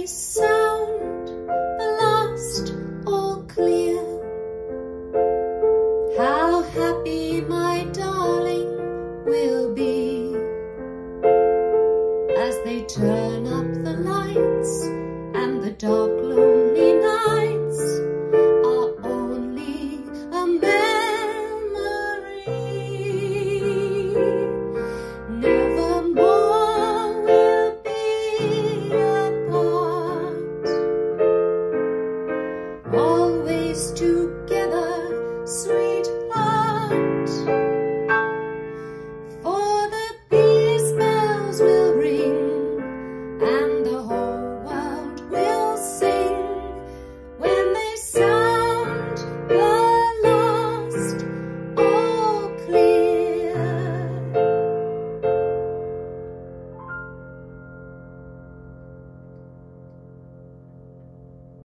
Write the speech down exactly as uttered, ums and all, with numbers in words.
sound, the last all clear. How happy my darling will be as they turn up the lights and the dark